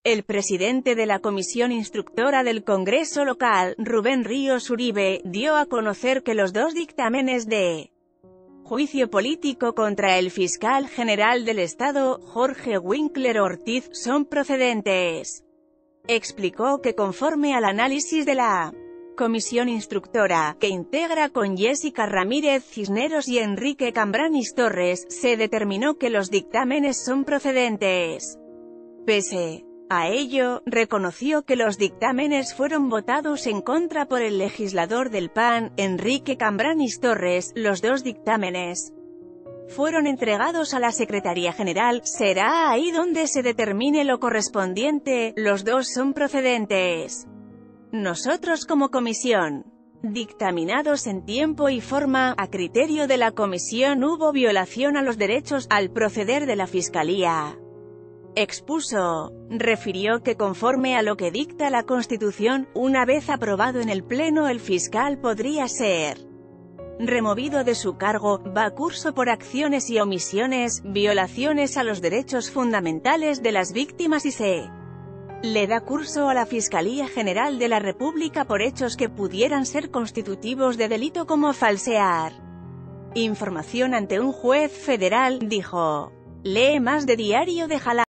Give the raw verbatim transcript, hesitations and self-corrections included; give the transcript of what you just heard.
El presidente de la Comisión Instructora del Congreso Local, Rubén Ríos Uribe, dio a conocer que los dos dictámenes de juicio político contra el fiscal general del Estado, Jorge Winkler Ortiz, son procedentes. Explicó que conforme al análisis de la Comisión Instructora, que integra con Jessica Ramírez Cisneros y Enrique Cambranis Torres, se determinó que los dictámenes son procedentes. Pese a ello, reconoció que los dictámenes fueron votados en contra por el legislador del P A N, Enrique Cambranis Torres. Los dos dictámenes fueron entregados a la Secretaría General. Será ahí donde se determine lo correspondiente. Los dos son procedentes. Nosotros como comisión, dictaminados en tiempo y forma, a criterio de la comisión hubo violación a los derechos, al proceder de la Fiscalía. Expuso. Refirió que conforme a lo que dicta la Constitución, una vez aprobado en el Pleno el fiscal podría ser removido de su cargo, va curso por acciones y omisiones, violaciones a los derechos fundamentales de las víctimas y se le da curso a la Fiscalía General de la República por hechos que pudieran ser constitutivos de delito como falsear información ante un juez federal, dijo. Lee más de Diario de Jalapa.